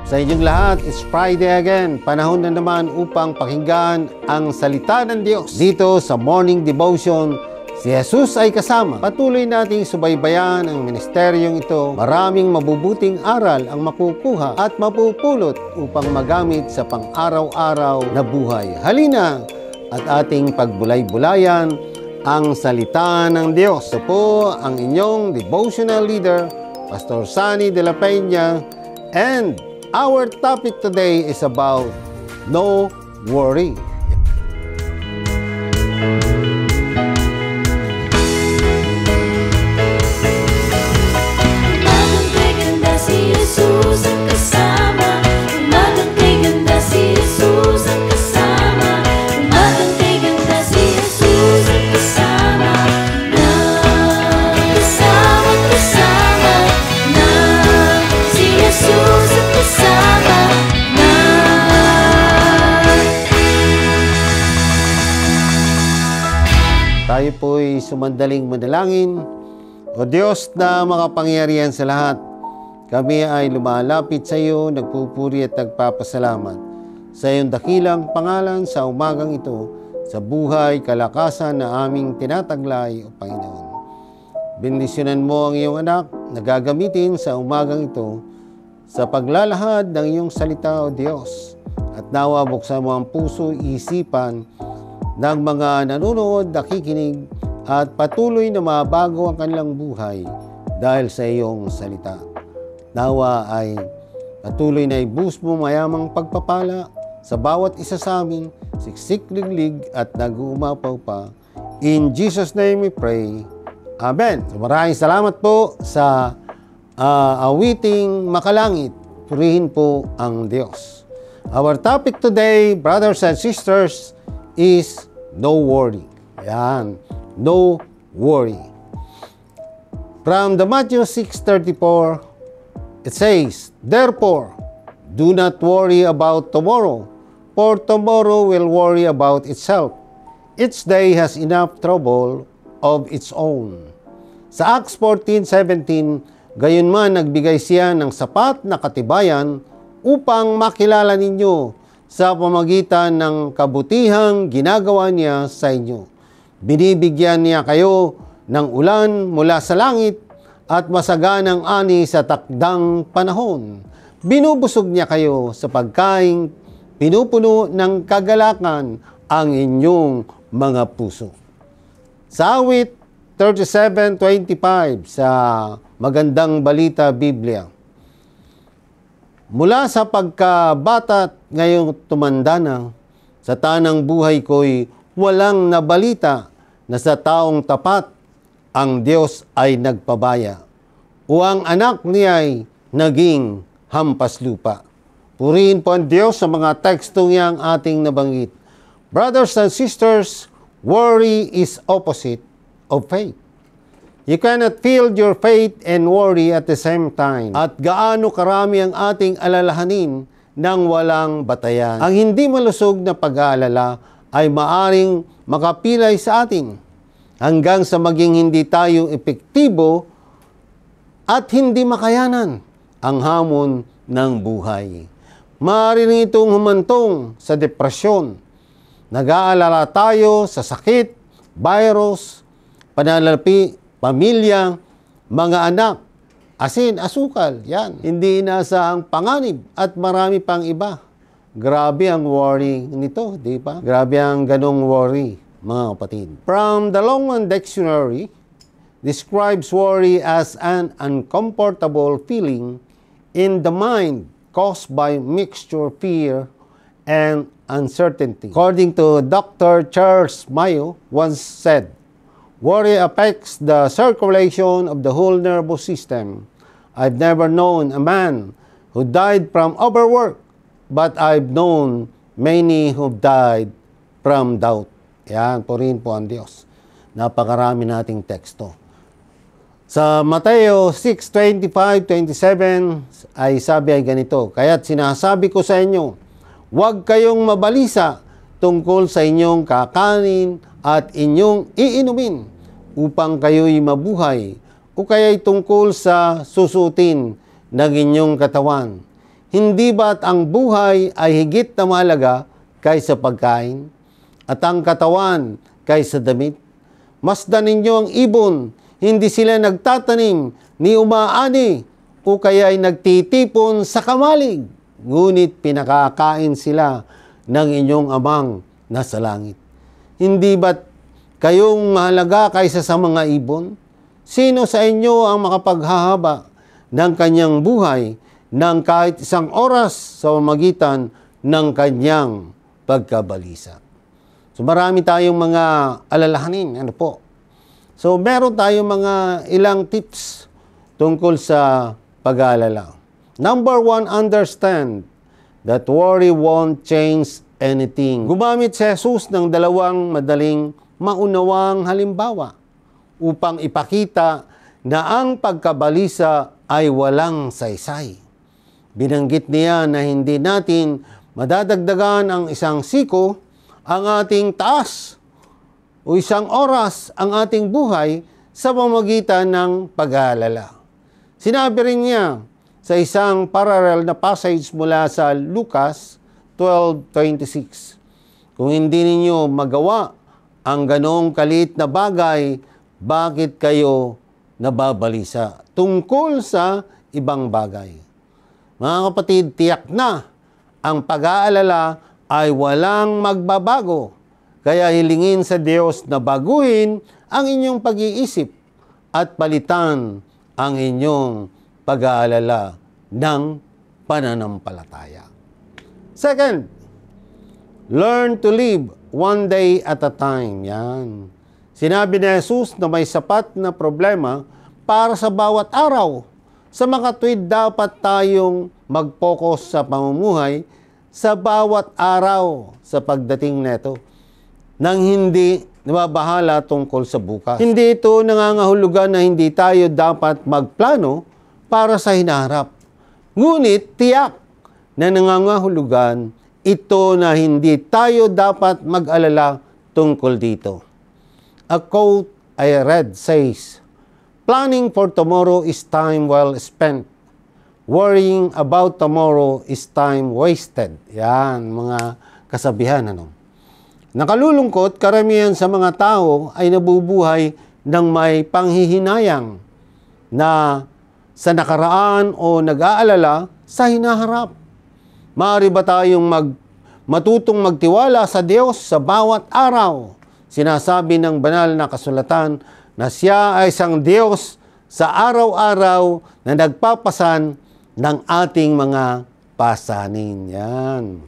Sa inyong lahat, it's Friday again. Panahon na naman upang pakinggan ang salita ng Diyos. Dito sa Morning Devotion, si Jesus ay kasama. Patuloy nating subaybayan ang ministeryong ito. Maraming mabubuting aral ang makukuha at mapupulot upang magamit sa pang-araw-araw na buhay. Halina at ating pagbulay-bulayan ang salita ng Diyos. Ito po ang inyong devotional leader, Pastor Sunny de la Peña, and our topic today is about no worry. Tayo po'y sumandaling manalangin. O Diyos na makapangyarihan sa lahat, kami ay lumalapit sa iyo, nagpupuri at nagpapasalamat sa iyong dakilang pangalan sa umagang ito, sa buhay, kalakasan na aming tinataglay, O Panginoon. Bendisyonan mo ang iyong anak na gagamitin sa umagang ito sa paglalahad ng iyong salita, O Diyos. At nawa buksan mo ang puso, isipan ng mga nanonood, nakikinig at patuloy na mabago ang kanilang buhay dahil sa iyong salita. Nawa ay patuloy na ibus mo mayamang pagpapala sa bawat isa sa amin, siksik, liglig at nag-uumapaw pa. In Jesus' name we pray. Amen. So, maraming salamat po sa awiting makalangit. Purihin po ang Diyos. Our topic today, brothers and sisters, is no worry. Ayan, no worry. From the Matthew 6:34, it says, "Therefore, do not worry about tomorrow, for tomorrow will worry about itself. Each day has enough trouble of its own." Sa Acts 14:17, gayunman nagbigay siya ng sapat na katibayan upang makilala ninyo sa pamagitan ng kabutihang ginagawa niya sa inyo. Binibigyan niya kayo ng ulan mula sa langit at masaganang ani sa takdang panahon. Binubusog niya kayo sa pagkaing pinupuno ng kagalakan ang inyong mga puso. Sa awit 37:25 sa Magandang Balita Biblia, "Mula sa pagkabata ngayong tumanda na, sa tanang buhay ko'y walang nabalita na sa taong tapat ang Diyos ay nagpabaya o ang anak niya'y naging hampas lupa." Purihin po ang Diyos sa mga tekstong yang ating nabanggit. Brothers and sisters, worry is opposite of faith. You cannot feel your faith and worry at the same time. At gaano karami ang ating alalahanin nang walang batayan. Ang hindi malusog na pag-aalala ay maaring makapilay sa atin hanggang sa maging hindi tayo epektibo at hindi makayanan ang hamon ng buhay. Maaari rin itong humantong sa depresyon. Nag-aalala tayo sa sakit, virus, pananalapi, pamilya, mga anak, asin, asukal, yan. Hindi inaasahang panganib at marami pang iba. Grabe ang worry nito, di ba? Grabe ang ganong worry, mga kapatid. From the Longman Dictionary, describes worry as an uncomfortable feeling in the mind caused by mixture fear and uncertainty. According to Dr. Charles Mayo once said, "Worry affects the circulation of the whole nervous system. I've never known a man who died from overwork, but I've known many who died from doubt." Yan, purihin po ang Diyos. Napakarami nating teksto. Sa Mateo 6:25-27 ay sabi ay ganito, "Kaya't sinasabi ko sa inyo, huwag kayong mabalisa tungkol sa inyong kakanin at inyong iinumin upang kayo'y mabuhay o kaya'y tungkol sa susutin ng inyong katawan. Hindi ba't ang buhay ay higit na mahalaga kaysa pagkain at ang katawan kaysa damit? Masdan ninyo ang ibon, hindi sila nagtatanim ni umaani o kaya'y nagtitipon sa kamalig. Ngunit pinakakain sila ng inyong amang nasa langit. Hindi ba't kayong mahalaga kaysa sa mga ibon? Sino sa inyo ang makapaghahaba ng kanyang buhay ng kahit isang oras sa pamamagitan ng kanyang pagkabalisa? So marami tayong mga alalahanin. Ano po? So meron tayong mga ilang tips tungkol sa pag-aalala. Number 1, understand that worry won't change anything. Gumamit si Jesus ng dalawang madaling maunawang halimbawa upang ipakita na ang pagkabalisa ay walang saysay. Binanggit niya na hindi natin madadagdagan ang isang siko, ang ating taas, o isang oras ang ating buhay sa pamamagitan ng pag-aalala. Sinabi rin niya sa isang parallel na passage mula sa Lucas 12:26, kung hindi ninyo magawa ang ganong kalit na bagay, bakit kayo nababalisa tungkol sa ibang bagay? Mga kapatid, tiyak na ang pag-aalala ay walang magbabago. Kaya hilingin sa Diyos na baguhin ang inyong pag-iisip at palitan ang inyong pag-aalala ng pananampalataya. Second, learn to live one day at a time. Yan. Sinabi ni Jesus na may sapat na problema para sa bawat araw. Sa makatwid, dapat tayong mag-focus sa pamumuhay sa bawat araw sa pagdating neto nang hindi nababahala tungkol sa bukas. Hindi ito nangangahulugan na hindi tayo dapat magplano para sa hinaharap. Ngunit tiyak na nangangahulugan ito na hindi tayo dapat mag-alala tungkol dito. A quote I read says, "Planning for tomorrow is time well spent. Worrying about tomorrow is time wasted." Yan, mga kasabihan. Nakalulungkot, karamihan sa mga tao ay nabubuhay ng may panghihinayang na sa nakaraan o nag-aalala sa hinaharap. Maaari ba tayong matutong magtiwala sa Diyos sa bawat araw? Sinasabi ng banal na kasulatan na siya ay isang Diyos sa araw-araw na nagpapasan ng ating mga pasanin. Yan.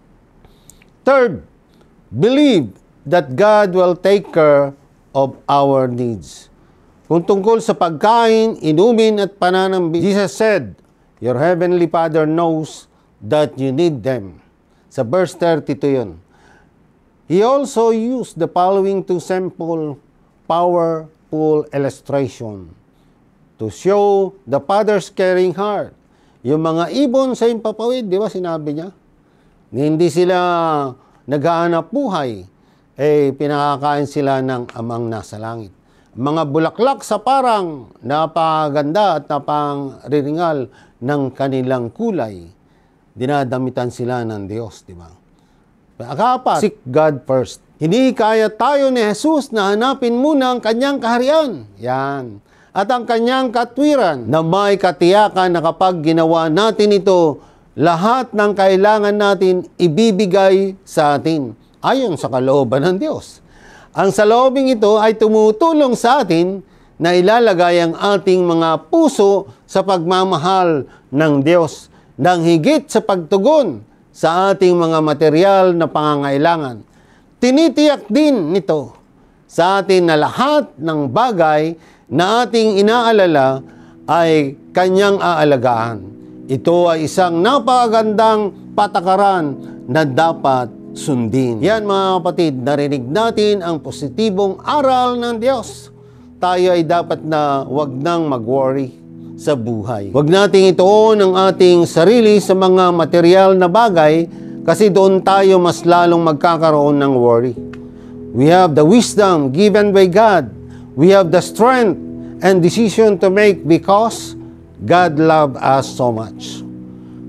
Third, believe that God will take care of our needs. Kung tungkol sa pagkain, inumin at pananambi, Jesus said, "Your heavenly Father knows that you need them." Sa verse 32 yun. He also used the following two simple, powerful illustration to show the Father's caring heart. Yung mga ibon sa impapawid, di ba sinabi niya? Hindi sila naghahanap buhay, pinakakain sila ng amang nasa langit. Mga bulaklak sa parang napaganda at napangriringal ng kanilang kulay, dinadamitan sila ng Diyos, di ba? Akapat, seek God first. Hinihikayat tayo ni Jesus na hanapin muna ang kanyang kaharian. Yan. At ang kanyang katwiran na may katiyakan na kapag ginawa natin ito, lahat ng kailangan natin ibibigay sa atin ayon sa kalooban ng Diyos. Ang saloobing ito ay tumutulong sa atin na ilalagay ang ating mga puso sa pagmamahal ng Diyos nang higit sa pagtugon sa ating mga material na pangangailangan. Tinitiyak din nito sa atin na lahat ng bagay na ating inaalala ay kanyang aalagaan. Ito ay isang napakagandang patakaran na dapat sundin. Yan mga kapatid, narinig natin ang positibong aral ng Diyos. Tayo ay dapat na wag nang mag-worry sa buhay. Wag nating ituon ang ating sarili sa mga material na bagay kasi doon tayo mas lalong magkakaroon ng worry. We have the wisdom given by God. We have the strength and decision to make because God loved us so much.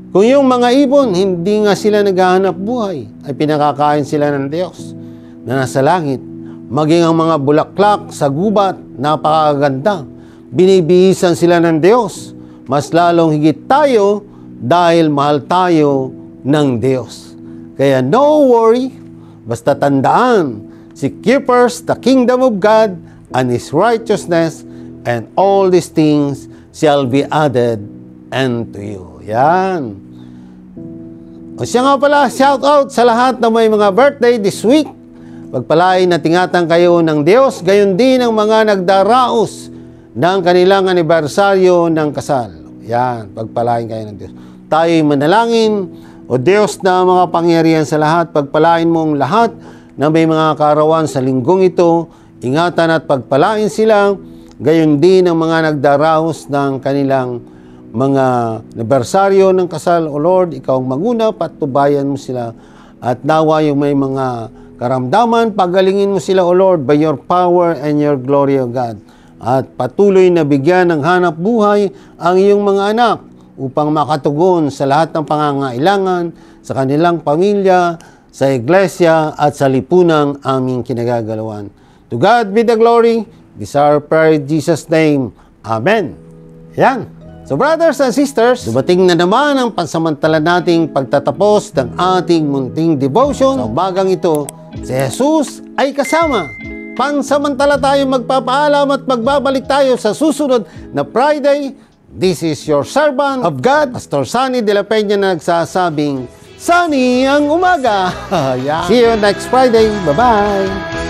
Kung yung mga ibon, hindi nga sila naghahanap buhay, ay pinakakain sila ng Diyos na nasa langit. Maging ang mga bulaklak sa gubat, napakaganda. Binibihisan sila ng Diyos. Mas lalong higit tayo dahil mahal tayo ng Diyos. Kaya no worry, basta tandaan, seek ye first the kingdom of God and His righteousness, and all these things shall be added unto you. Yan. O siya nga pala, shout out sa lahat na may mga birthday this week. Pagpalain na tingatan kayo ng Diyos, gayon din ang mga nagdaraos ng kanilang anibersaryo ng kasal. Yan, pagpalain kayo ng Diyos. Tayo'y manalangin. O Diyos na mga pangyarihan sa lahat, pagpalain mong lahat na may mga kaarawan sa linggong ito. Ingatan at pagpalain sila, gayon din ang mga nagdaraos ng kanilang mga anibersaryo ng kasal. O Lord, Ikaw ang manguna, patnubayan mo sila. At nawa yung may mga karamdaman, pagalingin mo sila, O Lord, by your power and your glory, O God. At patuloy na bigyan ng hanap buhay ang iyong mga anak upang makatugon sa lahat ng pangangailangan sa kanilang pamilya, sa iglesia, at sa lipunang aming kinagagalawan. To God be the glory. This is our prayer in Jesus' name. Amen. Yan. So brothers and sisters, dumating na naman ang pansamantala nating pagtatapos ng ating munting devotion. Sa umagang ito, si Jesus ay kasama. Pansamantala tayo magpapaalam at magbabalik tayo sa susunod na Friday. This is your servant of God, Pastor Sunny de la Peña, na nagsasabing, Sunny ang umaga! See you next Friday. Bye-bye!